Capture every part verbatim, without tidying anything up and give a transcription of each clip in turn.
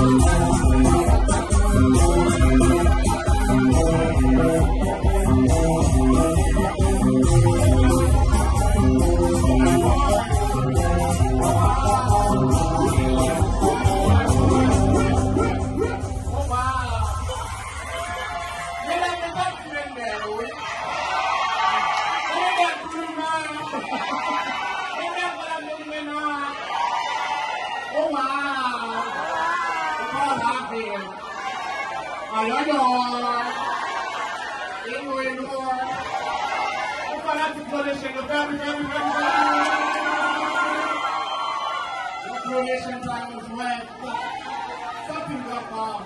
Exploration time was wet. Something got wrong.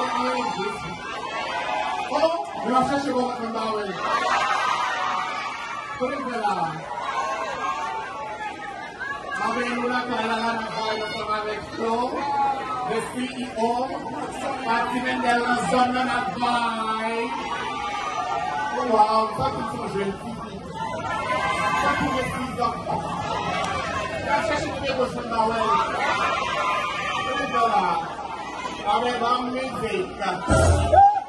Oh, gracias llegó a Condawel. Tuloy na lang. Sabi muna kailangan ng tayo sa Mavex Show, the C E O, at si Mendel na zon na nag-buy. Oh wow, something so gentil. Something with freedom. Gracias si Tuloy sa Condawel. Tuloy na lang. Sabi bang music.